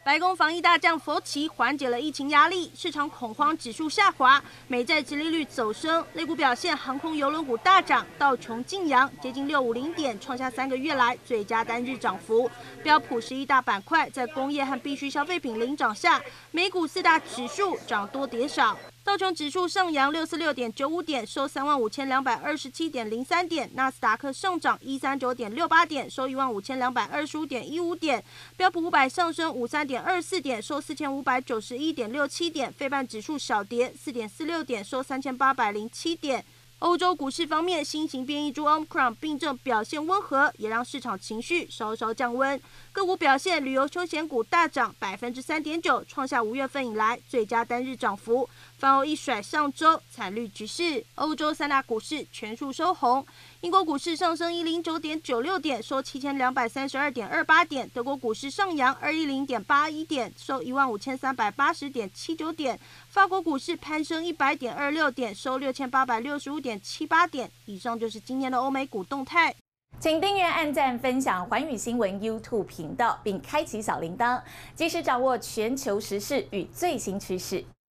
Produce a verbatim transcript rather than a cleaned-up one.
白宫防疫大将佛奇缓解了疫情压力，市场恐慌指数下滑，美债殖利率走升，类股表现，航空邮轮股大涨，道琼劲扬，接近六五零点，创下三个月来最佳单日涨幅。标普十一大板块在工业和必需消费品领涨下，美股四大指数涨多跌少。道琼指数上扬六四六点九五点，收三万五千两百二十七点零三点；纳斯达克上涨一三九点六八点，收一万五千两百二十五点一五点；标普五百上升五三点二四点，收四千五百九十一点六七点；费半指数小跌四点四六点，收三千八百零七点。欧洲股市方面，新型变异株 Omicron 病症表现温和，也让市场情绪稍稍降温。个股表现，旅游休闲股大涨百分之三点九，创下五月份以来最佳单日涨幅。反欧一甩上周惨绿局势，欧洲三大股市全数收红。英国股市上升一零九点九六点，收七千两百三十二点二八点；德国股市上扬二一零点八一点，收一万五千三百八十点七九点；法国股市攀升一百点二六点，收六千八百六十五点七八点。以上就是今天的欧美股动态。 请订阅、按赞、分享寰宇新闻 YouTube 频道，并开启小铃铛，及时掌握全球时事与最新趋势。